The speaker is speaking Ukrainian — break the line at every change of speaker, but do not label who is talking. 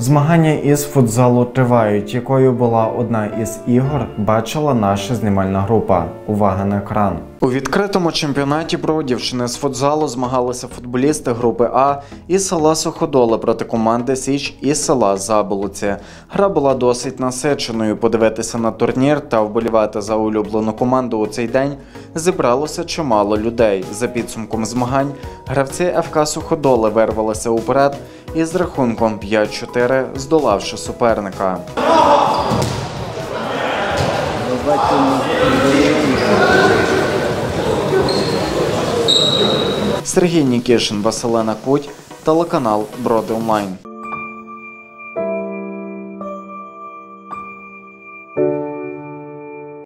Змагання із футзалу тривають. Якою була одна із ігор, бачила наша знімальна група. Увага на екран. У відкритому чемпіонаті Бродівщини з футзалу змагалися футболісти групи А із села Суходоли проти команди Січ із села Заболоці. Гра була досить насиченою. Подивитися на турнір та вболівати за улюблену команду у цей день зібралося чимало людей. За підсумком змагань гравці ФК Суходоли вирвалися уперед і з рахунком 5-4 здолавши суперника. Сергій Нікішин, Василина Куть, телеканал Броди Онлайн.